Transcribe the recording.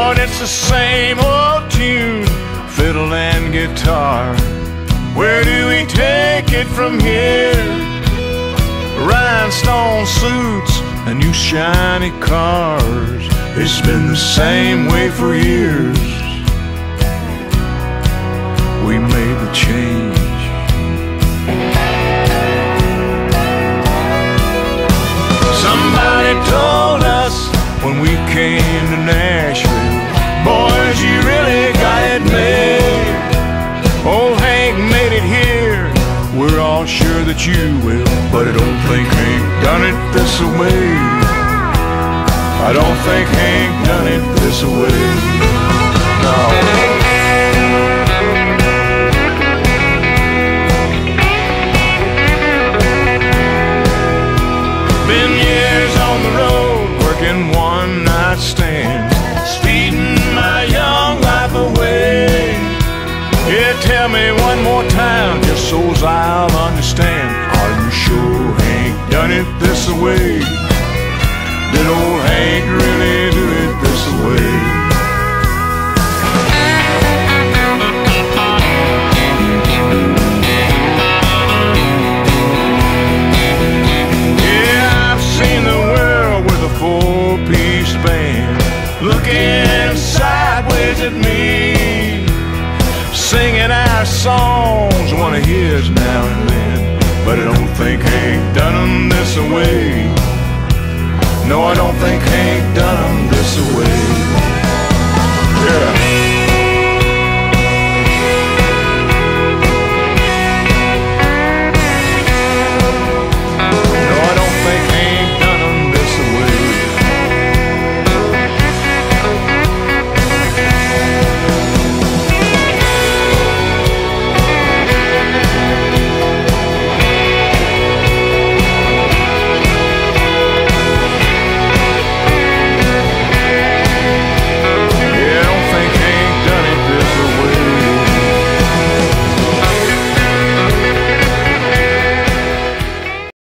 Lord, it's the same old tune, fiddle and guitar. Where do we take it from here? Rhinestone suits and new shiny cars. It's been the same way for years. We made the change. Somebody told us when we came to Nashville, boys, you really got it made. Old Hank made it here, we're all sure that you will. But I don't think Hank done it this way. I don't think Hank done it this way. No. One-night stand, speeding my young life away. Yeah, tell me one more time, just so I'll understand. Are you sure Hank done it this way? Did old Hank really do it this way? Four-piece band looking sideways at me, singing our songs, one of his now and then. But I don't think Hank done them this way. No, I don't think Hank done them this way.